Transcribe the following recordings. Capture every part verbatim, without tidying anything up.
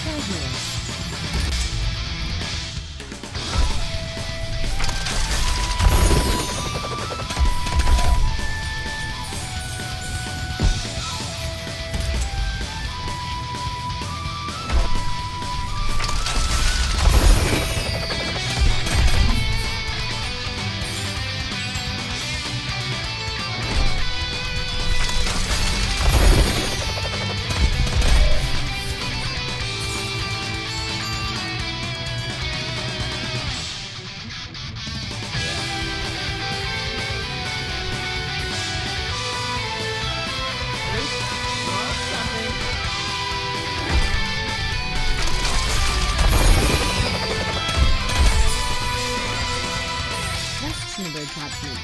attachment.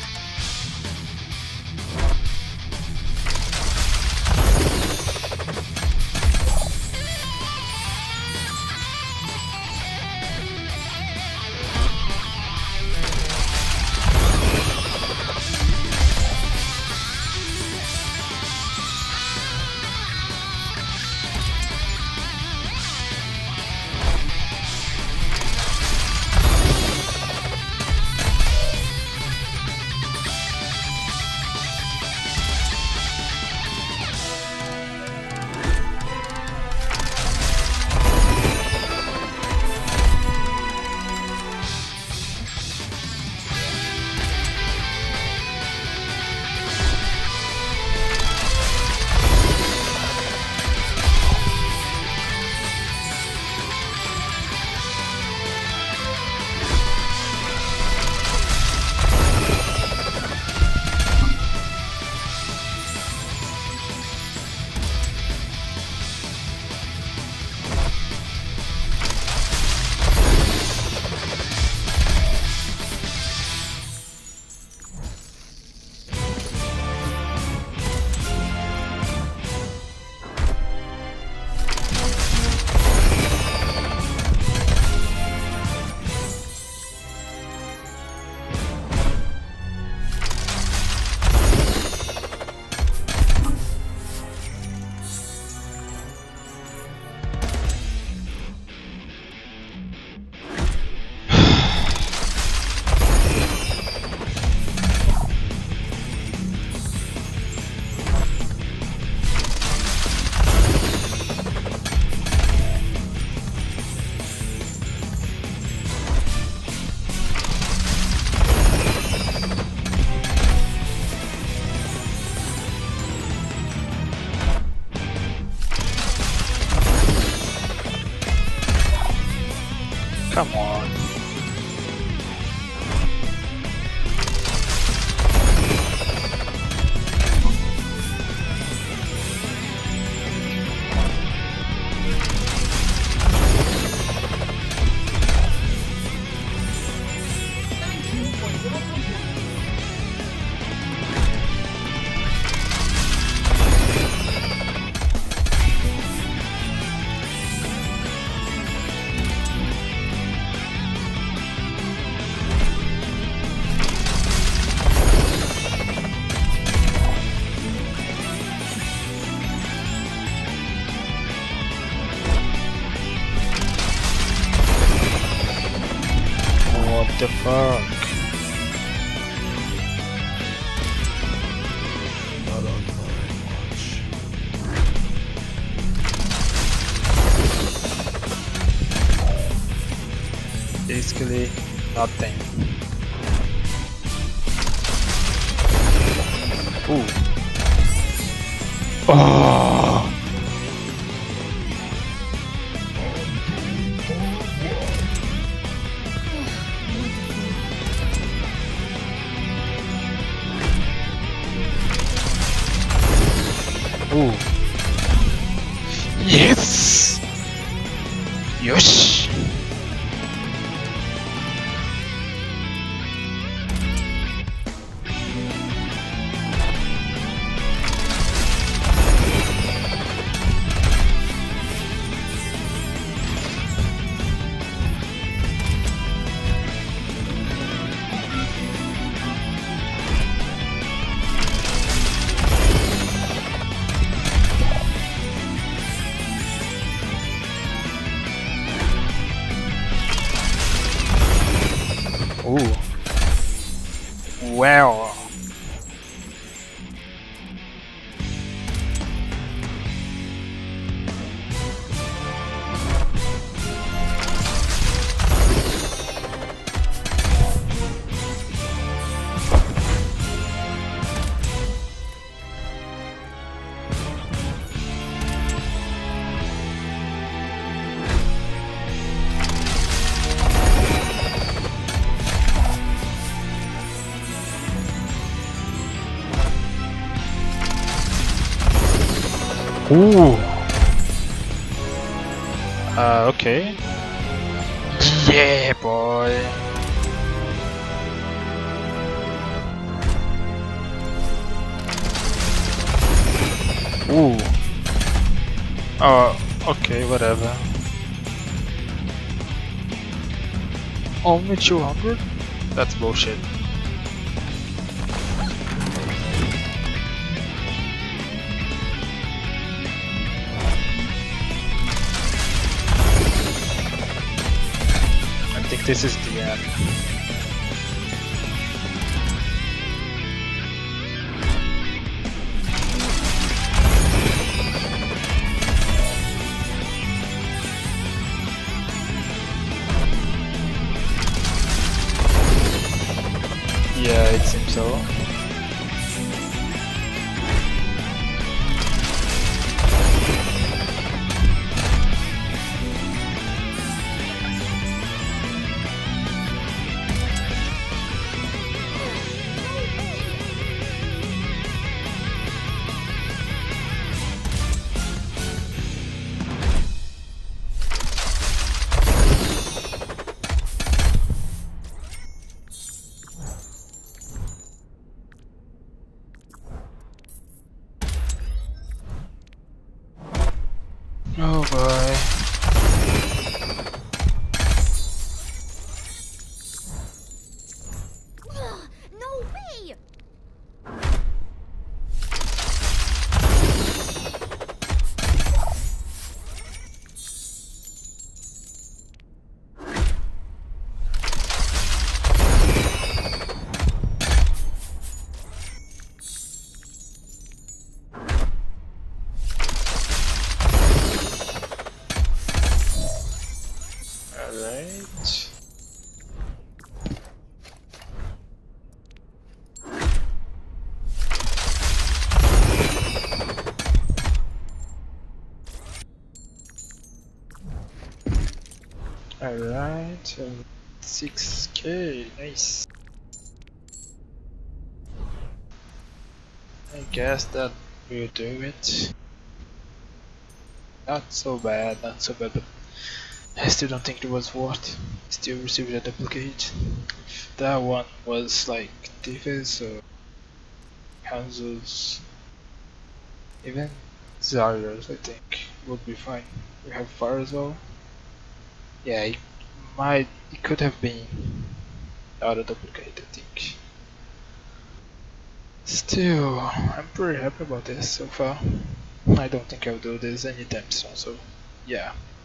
Come on. What the fuck? Not on my watch. Basically, nothing. Ooh. Oh. Ooh. Yes! Yosh! Ooh. Well. Ooh. Uh, okay. Yeah, boy. Ooh. Oh, okay, whatever. Only two hundred? That's bullshit. I think this is the end. Yeah, it seems so. Oh boy. No way! Alright. Alright, um, six K, nice. I guess that will do it. Not so bad, not so bad, but I still don't think it was worth. Still received a duplicate. If that one was like Tiffes or Hanzo's, even Zarya's, I think would be fine. We have Fire as well. Yeah, it might, it could have been auto duplicate, I think. Still, I'm pretty happy about this so far. I don't think I'll do this anytime soon, so yeah.